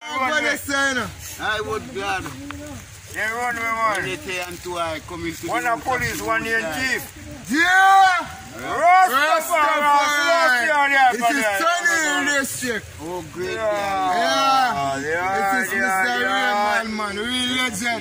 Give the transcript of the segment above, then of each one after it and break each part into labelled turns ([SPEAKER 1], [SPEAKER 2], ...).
[SPEAKER 1] I would glad.
[SPEAKER 2] They run me, man.
[SPEAKER 1] One of police, one in chief.
[SPEAKER 2] Yeah!
[SPEAKER 1] Rastafari!
[SPEAKER 2] This is Sunny District.
[SPEAKER 1] Oh, great.
[SPEAKER 2] Yeah. This is Mr. Raymond, man. Real legend.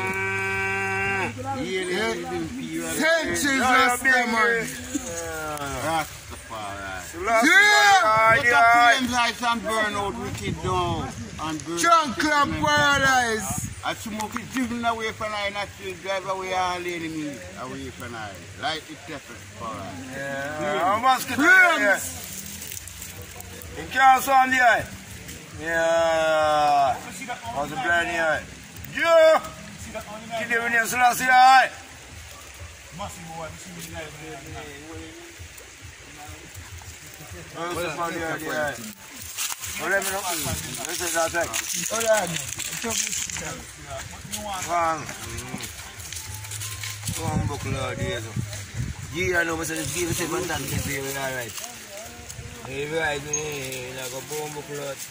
[SPEAKER 2] Centuries Rastaman.
[SPEAKER 1] Rastafari.
[SPEAKER 2] Yeah!
[SPEAKER 1] Flames like and burn out wicked down.
[SPEAKER 2] Chunk Club Paradise.
[SPEAKER 1] I smoke it driven away from I, not to drive away all enemy away from I. Like it different for us.
[SPEAKER 2] Yeah, I must get there. You can't sound the eye. Yeah. How's the blind eye? Joe! Kill you in your Selassie eye. How's the blind eye? Well, let me know. This is our take. One buckle of days. Yeah, I know, but just give it a man to be alright. If you ride me, I go boom buckle of.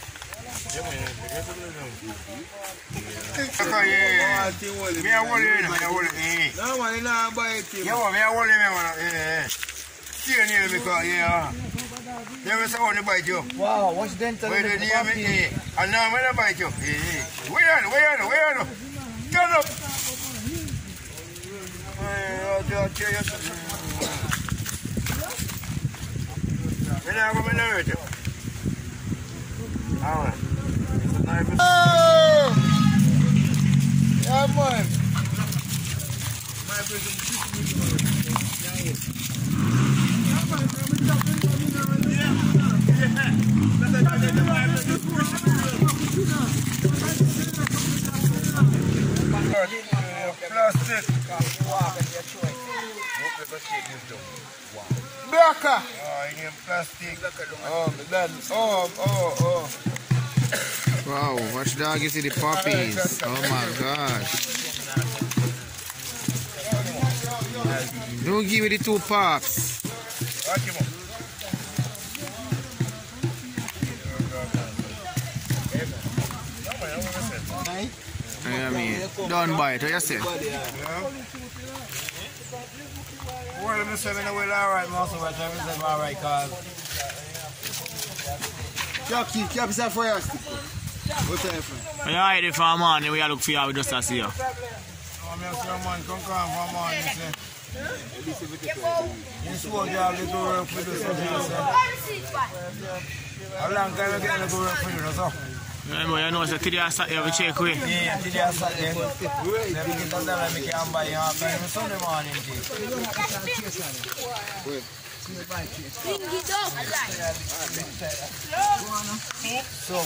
[SPEAKER 2] Me a hold it, me a hold it.
[SPEAKER 1] No man, you not buy it.
[SPEAKER 2] Yeah, me a hold it, man. See you because, yeah. You ever say, I bite you?
[SPEAKER 3] Wow, what's dental?
[SPEAKER 2] Where the near me? And now I'm going to bite you. Where are you? Turn up.
[SPEAKER 1] Oh! Yeah, man.
[SPEAKER 2] Plastic.
[SPEAKER 1] Blacker.
[SPEAKER 2] Oh, you need plastic.
[SPEAKER 1] Oh, man. Oh.
[SPEAKER 3] Wow, watch dog, you see the puppies. Oh my gosh. Don't give me the two pops.
[SPEAKER 2] Watch him up.
[SPEAKER 3] I mean, don't bite, what you say?
[SPEAKER 2] Well, I'm saying I will alright, most of the time I say alright, cause
[SPEAKER 1] Keep yourself for your stick. What's that for?
[SPEAKER 3] When you hide it for a man, we are look for you, we just to see you.
[SPEAKER 2] I'm just a man, come for a man, you say. You swore you have to go work for this, how long can you get to go work for you, that's all?
[SPEAKER 3] Remember, you know, so today I sat here, we check away.
[SPEAKER 2] Yeah, today I sat there. Let me get a dollar, I can buy you half time Sunday morning.
[SPEAKER 4] Bring it up.
[SPEAKER 2] So,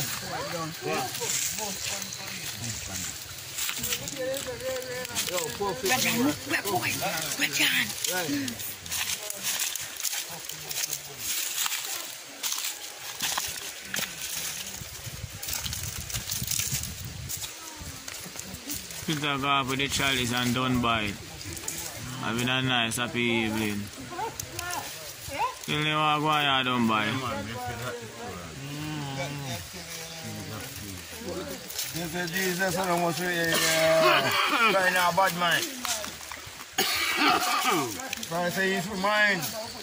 [SPEAKER 3] Peter go up with the chalice and done by it. Having a nice happy evening. Still never go and done by it.
[SPEAKER 2] this is Jesus and almost trying a bad man. Trying to say he's for mine.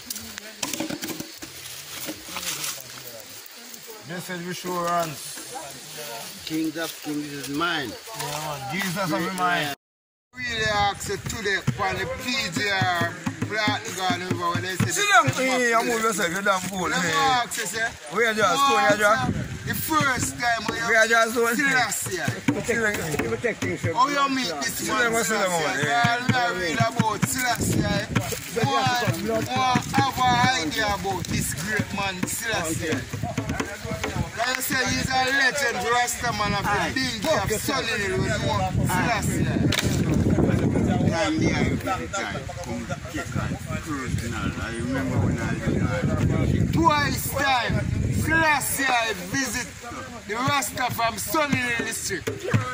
[SPEAKER 2] This is assurance.
[SPEAKER 1] Kings of Kings is mine.
[SPEAKER 2] Yeah, man. Jesus of mine.
[SPEAKER 1] Really ask it today on the PGR Black Garden River when they say
[SPEAKER 2] sit down here, you move yourself, you damn fool.
[SPEAKER 1] Let me ask you, sir.
[SPEAKER 2] Where you just going, you just?
[SPEAKER 1] The first time when
[SPEAKER 2] Where you just going?
[SPEAKER 1] Selassie. How you meet this man Selassie? I read about Selassie. I have an idea about this great man Selassie. Like I say, he's a legend, Rastaman of the Dingy of Sunny with Selassie. I'm there every time. Come check on personal. I remember when I was there. Twice time, Selassie visit the Rasta from Sunny District.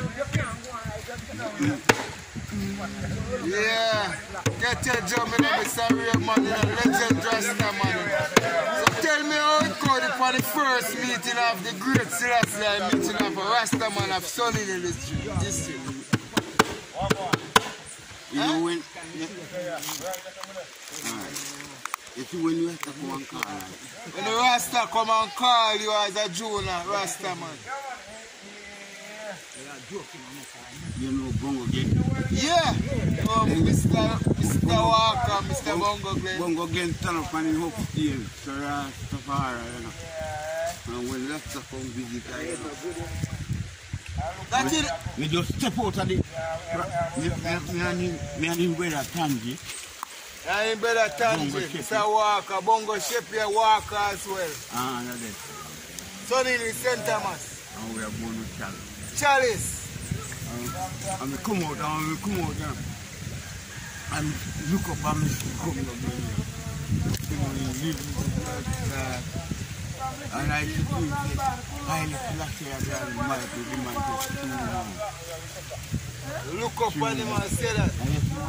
[SPEAKER 1] Yeah, get your job in Mr. Real man, legend Rasta man. So tell me how it recorded for the first meeting of the Great Selassie meeting of a Rastaman of Sunny in the district.
[SPEAKER 5] You know when... You see when you have to come and call.
[SPEAKER 1] When the Rasta come and call you as a Jonah Rastaman.
[SPEAKER 5] You know Bongo Glen?
[SPEAKER 1] Yeah. Mr. Walker, Mr. Bongo Glen.
[SPEAKER 5] Bongo Glen turn up on the upstairs, so Rastafari, you know. And when Rasta come visit, you know.
[SPEAKER 1] That's it.
[SPEAKER 5] We just step out of the... Me and him brother Tanji.
[SPEAKER 1] And him brother Tanji, Mr. Walker, Bongo Shepherd Walker as well.
[SPEAKER 5] Ah, that's it.
[SPEAKER 1] Sonny in St. Thomas.
[SPEAKER 5] And we are born with Chalice.
[SPEAKER 1] Chalice.
[SPEAKER 5] And we come out, and look up and come up and I see I
[SPEAKER 1] look up on him and say that.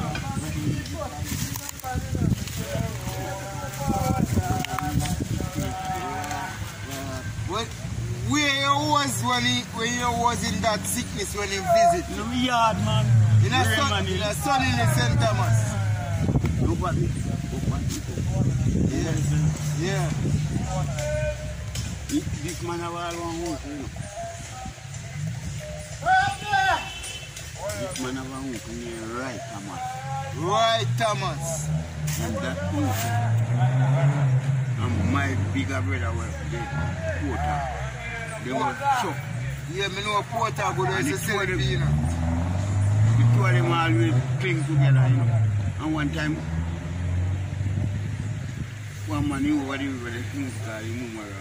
[SPEAKER 1] Where you was when you was in that sickness when he visited?
[SPEAKER 5] In the yard, man.
[SPEAKER 1] In a son in the St. Thomas.
[SPEAKER 5] Nobody.
[SPEAKER 1] Yeah.
[SPEAKER 5] This man have all one hook, you know. This man have one hook near Right Thomas.
[SPEAKER 1] Right Thomas.
[SPEAKER 5] And that hook. And my bigger brother was the Porter. They were shocked.
[SPEAKER 1] Yeah, I know Porter good as a celebrity, you know.
[SPEAKER 5] The two of them always cling together, you know. And one time, one man knew what he was doing, called him Mumaram.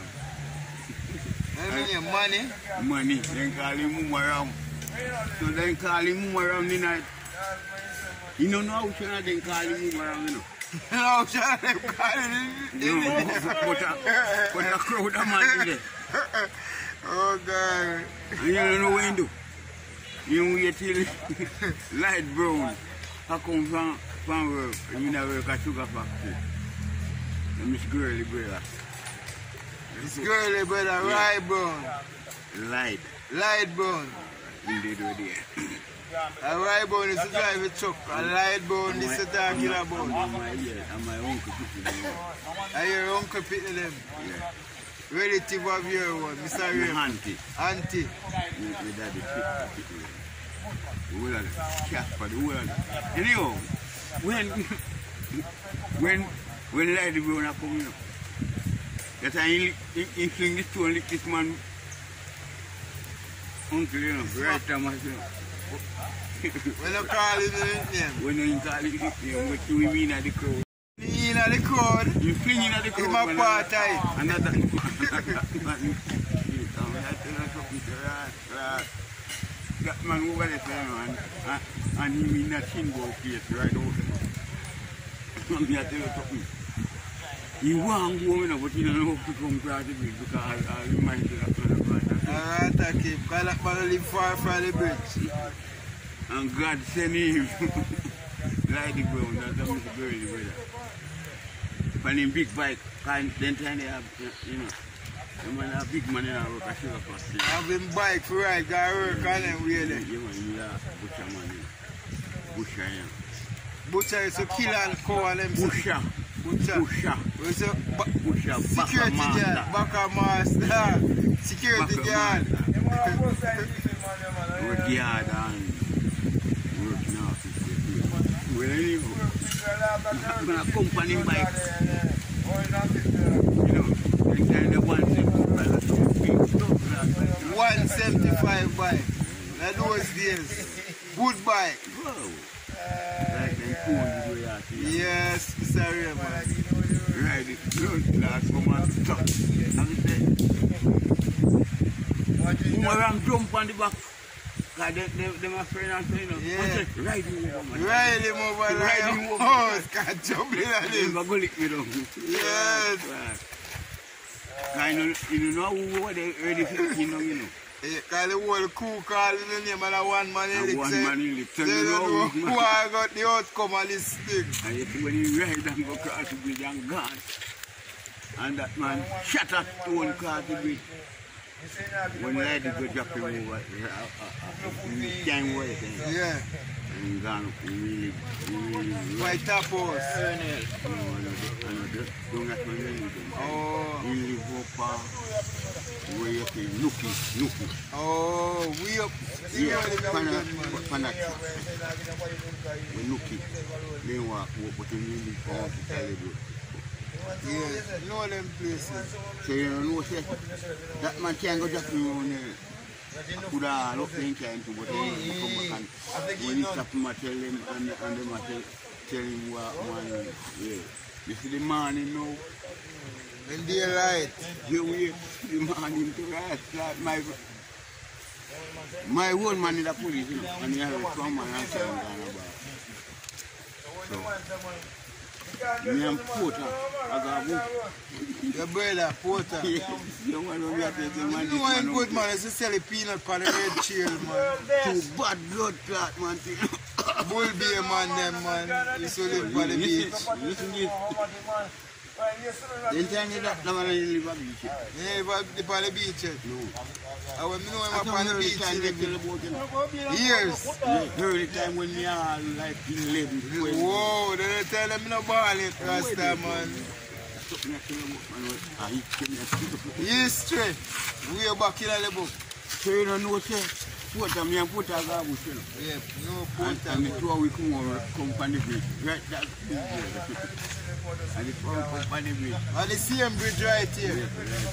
[SPEAKER 1] I mean, money?
[SPEAKER 5] Money, then call him Mumaram. So then call him Mumaram the night. You don't know how should they call him Mumaram, you know.
[SPEAKER 1] How should they call him?
[SPEAKER 5] You know, put a crowd of man in there.
[SPEAKER 1] Oh, God.
[SPEAKER 5] And you don't know what you do. You wait till light brown. I come from work, you know, work at sugar factory. And Miss Girly brother.
[SPEAKER 1] Miss Girly brother, yeah. Right brown.
[SPEAKER 5] Light.
[SPEAKER 1] Light brown.
[SPEAKER 5] Indeed, we're there.
[SPEAKER 1] A right brown is to drive a truck. A light brown is to talk about.
[SPEAKER 5] And my uncle picking them.
[SPEAKER 1] And your uncle picking them?
[SPEAKER 5] Yeah.
[SPEAKER 1] Relative of your one, Mr. Ray.
[SPEAKER 5] Auntie.
[SPEAKER 1] Auntie.
[SPEAKER 5] My daddy picking them. The whole of the cat for the whole of the... Anyhow, when light brown are coming up, that time he fling this two and lick this man uncle, you know, Right Thomas, you know.
[SPEAKER 1] When you call him the name?
[SPEAKER 5] When you call him the name, what do we mean at the crowd?
[SPEAKER 1] In at the crowd?
[SPEAKER 5] You fling in at the crowd.
[SPEAKER 1] In my part time.
[SPEAKER 5] And that that man over there, and he mean that chin go place right out there. And me I tell you something. He want to go in, but he don't know how to come across the bridge because I remind you of the brother.
[SPEAKER 1] Alright, okay, because that man live far from the bridge.
[SPEAKER 5] And God send him. Like the ground, that's Mr. Girly brother. And in big bike, then time they have, you know, the man have big money and work at sugar factory.
[SPEAKER 1] Have him bike for right, got work on them really.
[SPEAKER 5] Yeah, man, you are butcher money. Butcher, yeah.
[SPEAKER 1] Butcher is to kill and cow and them.
[SPEAKER 5] Butcher.
[SPEAKER 1] Butcher.
[SPEAKER 5] Butcher.
[SPEAKER 1] Security guard. Backer master. Security guard.
[SPEAKER 5] Work yard and working office. Where you go? I'm going to company bike. You know, they kind of
[SPEAKER 1] 175 bike. That those days. Good bike.
[SPEAKER 5] Whoa. Like them cool way out here.
[SPEAKER 1] Yes, Mr. Ray, man.
[SPEAKER 5] Ride it. Don't last for man stop. I'm jump on the back. They my friend and say, you know,
[SPEAKER 1] yeah.
[SPEAKER 5] Ride him over, man.
[SPEAKER 1] Ride him over,
[SPEAKER 5] ride him over.
[SPEAKER 1] Oh, can't jump in at this.
[SPEAKER 5] Go lick me down.
[SPEAKER 1] Yes.
[SPEAKER 5] You know who they ready for you know.
[SPEAKER 1] Because the whole crew call the name of one man in the
[SPEAKER 5] one man in the
[SPEAKER 1] so they don't know who I got the outcome of this thing.
[SPEAKER 5] And when you ride and go across the bridge and gone. And that man shut at one car to bridge. When I had to go drop him over, he can't wait.
[SPEAKER 1] Yeah.
[SPEAKER 5] And gone really.
[SPEAKER 1] White tapos.
[SPEAKER 5] Don't have to really.
[SPEAKER 1] Oh.
[SPEAKER 5] Really go far. Way up in Nuki.
[SPEAKER 1] Oh, we up.
[SPEAKER 5] Yeah, Panat. Nuki. They walk, but you really go to celebrate.
[SPEAKER 1] Yeah, you know them places.
[SPEAKER 5] So you know, say, that man can't go just on could have looked in time to but when you stop him, I tell him and them I tell him what one yeah. You see the man you know
[SPEAKER 1] in daylight.
[SPEAKER 5] You wait the man in to rise like my old man in the police, you know, and he has a trauma and say I'm gonna so me and Porter, I got book.
[SPEAKER 1] Your brother, Porter.
[SPEAKER 5] You want to get the man.
[SPEAKER 1] You want good man, it's just sell a peanut on the red chill, man.
[SPEAKER 5] Too bad blood clot, man.
[SPEAKER 1] Bull be a man, them, man. You so live by the beach.
[SPEAKER 5] Listen to it. Then tell me that the man live on the beach.
[SPEAKER 1] Yeah, live by the beach.
[SPEAKER 5] No.
[SPEAKER 1] I want to know him on the beach.
[SPEAKER 5] Years. Every time when you are like 11.
[SPEAKER 1] Whoa, they tell them no ball it, Rasta, man. History. We are back in the book.
[SPEAKER 5] So you don't know, say, Porter, me and Porter go bush, you know.
[SPEAKER 1] Yeah, no Porter.
[SPEAKER 5] And the two we come over, come on the bridge. Right, that's the and the two come on the bridge.
[SPEAKER 1] And the same bridge right here.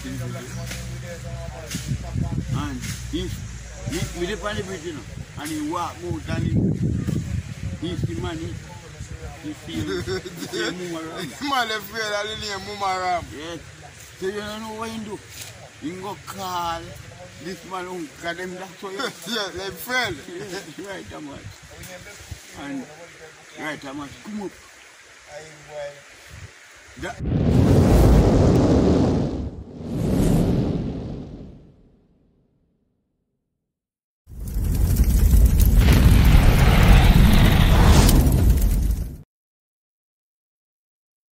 [SPEAKER 5] And we live on the bridge, you know. And he walk out and he's the money. He feels the Mumaram.
[SPEAKER 1] Man, they feel that the name Mumaram.
[SPEAKER 5] Yes. So you don't know what he do. He go call this man who got them that way.
[SPEAKER 1] Yeah, like friend.
[SPEAKER 5] Right, Thomas. And right, Thomas, come up. That